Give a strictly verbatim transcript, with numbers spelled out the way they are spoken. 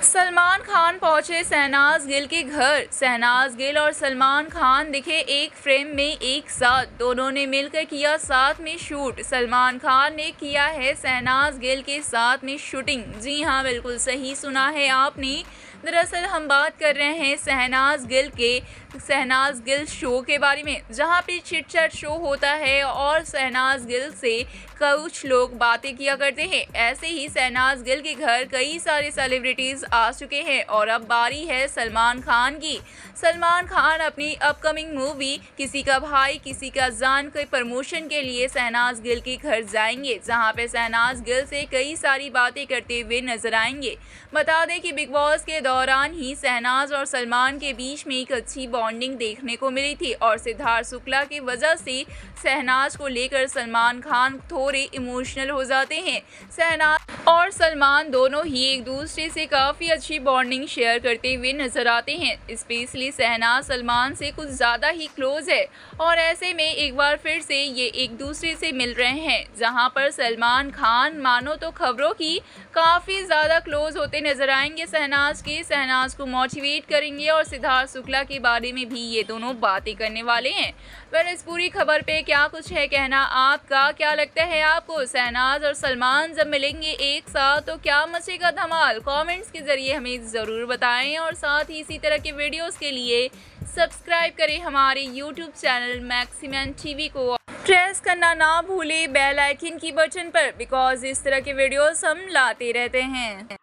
सलमान खान पहुंचे शहनाज गिल के घर। शहनाज गिल और सलमान खान दिखे एक फ्रेम में एक साथ। दोनों ने मिलकर किया साथ में शूट। सलमान खान ने किया है शहनाज गिल के साथ में शूटिंग। जी हां, बिल्कुल सही सुना है आपने। दरअसल हम बात कर रहे हैं शहनाज गिल के शहनाज गिल शो के बारे में, जहां पे चिट चैट शो होता है और शहनाज गिल से कुछ लोग बातें किया करते हैं। ऐसे ही शहनाज गिल के घर कई सारे सेलिब्रिटीज़ आ चुके हैं और अब बारी है सलमान खान की। सलमान खान अपनी अपकमिंग मूवी किसी का भाई किसी का जान के प्रमोशन के लिए शहनाज गिल के घर जाएंगे, जहां पे शहनाज गिल से कई सारी बातें करते हुए नजर आएंगे। बता दें कि बिग बॉस के दौरान ही शहनाज और सलमान के बीच में एक अच्छी बॉन्डिंग देखने को मिली थी और सिद्धार्थ शुक्ला की वजह से शहनाज को लेकर सलमान खान थोड़े इमोशनल हो जाते हैं। शहनाज और सलमान दोनों ही एक दूसरे से काफ़ी अच्छी बॉन्डिंग शेयर करते हुए नजर आते हैं। स्पेशली शहनाज सलमान से कुछ ज़्यादा ही क्लोज है और ऐसे में एक बार फिर से ये एक दूसरे से मिल रहे हैं, जहां पर सलमान खान मानो तो खबरों की काफ़ी ज़्यादा क्लोज होते नजर आएंगे शहनाज के। शहनाज को मोटिवेट करेंगे और सिद्धार्थ शुक्ला के बारे में भी ये दोनों बातें करने वाले हैं। पर इस पूरी खबर पे क्या कुछ है कहना आपका? क्या लगता है आपको शहनाज और सलमान जब मिलेंगे एक साथ तो क्या मचेगा धमाल? कमेंट्स के जरिए हमें ज़रूर बताएं और साथ ही इसी तरह के वीडियोस के लिए सब्सक्राइब करें हमारे यूट्यूब चैनल मैक्सिमम टीवी को। प्रेस करना ना भूलें बेल आइकन की बटन पर, बिकॉज इस तरह के वीडियोस हम लाते रहते हैं।